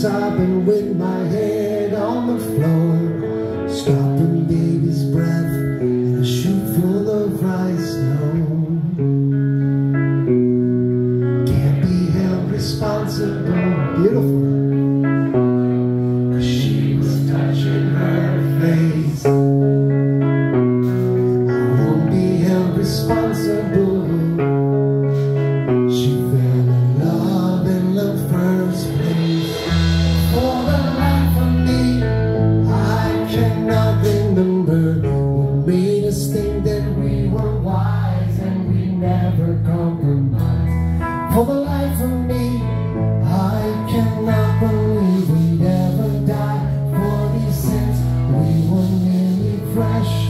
sobbing with my head on the floor, stopping baby's breath in a chute full of rice snow. Can't be held responsible, beautiful, 'cause she was touching her face. I won't be held responsible. She fell in love in the first place. For the life of me, I cannot remember what made us think that we were wise and we never compromised. For the life of me, I cannot believe we'd ever die for these sins. We were nearly fresh